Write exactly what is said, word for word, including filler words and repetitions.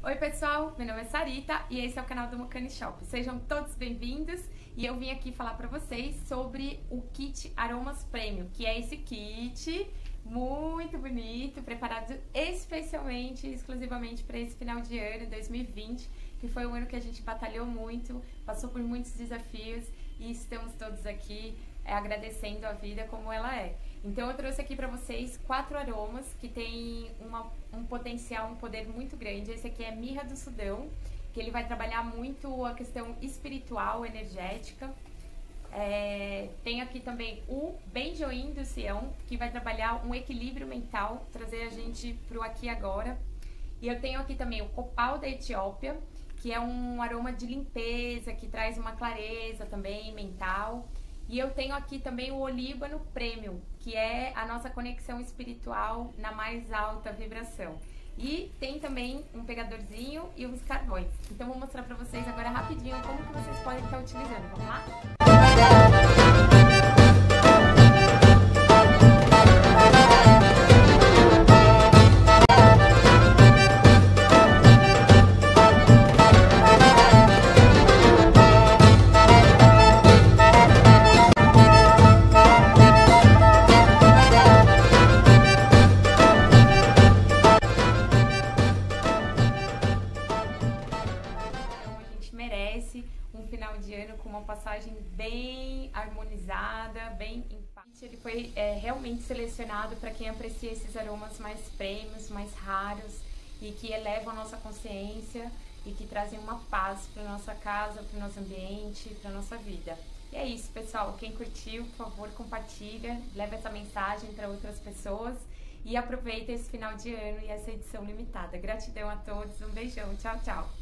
Oi pessoal, meu nome é Sarita e esse é o canal do Mucani Shop. Sejam todos bem-vindos e eu vim aqui falar para vocês sobre o kit Aromas Premium, que é esse kit muito bonito, preparado especialmente e exclusivamente para esse final de ano, dois mil e vinte, que foi um ano que a gente batalhou muito, passou por muitos desafios e estamos todos aqui é, agradecendo a vida como ela é. Então eu trouxe aqui para vocês quatro aromas que tem uma, um potencial, um poder muito grande. Esse aqui é Mirra do Sudão, que ele vai trabalhar muito a questão espiritual, energética. É, tem aqui também o Benjoim do Sião, que vai trabalhar um equilíbrio mental, trazer a gente para o aqui e agora. E eu tenho aqui também o Copal da Etiópia, que é um aroma de limpeza, que traz uma clareza também mental. E eu tenho aqui também o Olíbano Premium, que é a nossa conexão espiritual na mais alta vibração. E tem também um pegadorzinho e os carvões. Então vou mostrar pra vocês agora rapidinho como que vocês podem estar utilizando. Vamos lá? Merece um final de ano com uma passagem bem harmonizada, bem empática. Ele foi é, realmente selecionado para quem aprecia esses aromas mais premiums, mais raros e que elevam a nossa consciência e que trazem uma paz para nossa casa, para o nosso ambiente, para a nossa vida. E é isso, pessoal. Quem curtiu, por favor, compartilha, leva essa mensagem para outras pessoas e aproveita esse final de ano e essa edição limitada. Gratidão a todos, um beijão, tchau, tchau!